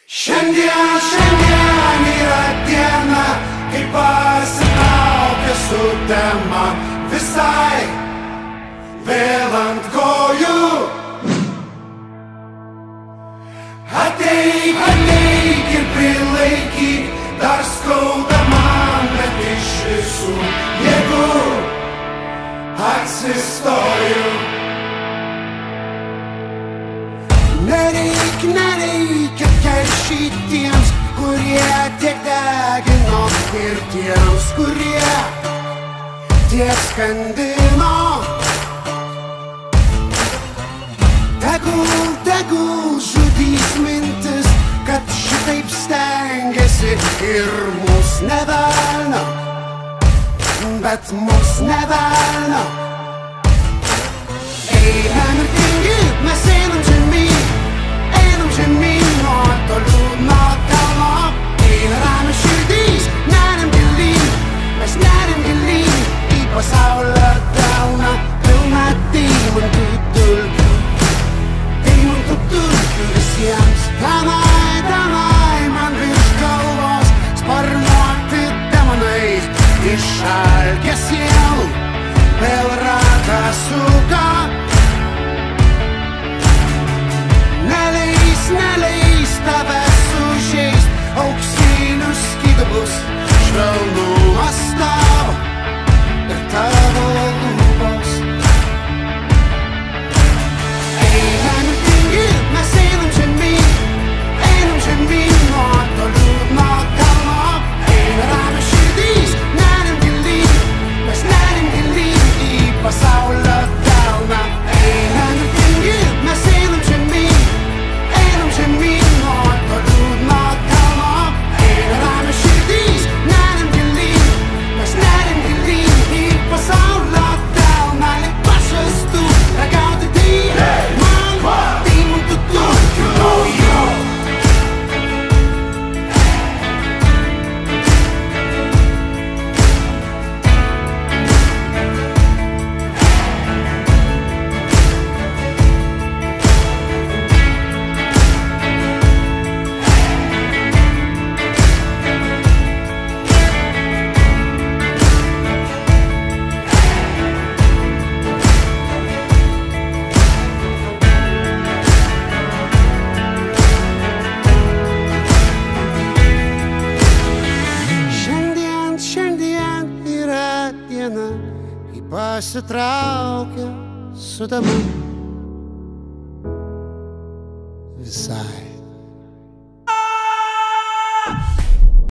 Šiandien yra diena, kai pasitraukia sutema visai vėl ant kojų. Ateik ir prilaikyk, dar skauda man, bet iš visų jėgų atsistoju. Nereikia keršyti tiems, kurie tiek degino, ir tiems, kurie tiek skandino. Tegul žudys mintis, kad šitaip stengiasi ir mus nevelna, bet mus nevelna. Einam ir tingi, mes einam žemyn nuo to liūdno kalno. Eina ramios širdys, neriam gilyn, mes neriam gilyn į pasaulio delną, pilną deimantų dulkių, deimantų dulkių visiems. Tenai man virš galvos sparnuoti demonai, išalkę sielų vėl ratą suka. Neleis tave sužeist, auksinius skydu bus švelnumas tavo ir tavo lūpos. Einam ir tingi, mes einam žemyn nuo to liūdno kalno. Eina ramios širdys, neriam gilyn, mes neriam gilyn į pasaulio delną. Einam ir tingi, mes einam žemyn nuo to liūdno kalno. Eina ramios širdys, neriam gilyn, mes neriam gilyn į pasaulio delną. Lyg pažastų ragauti deimantų dulkių naujų. Šiandien yra diena, kai pasitraukia sutema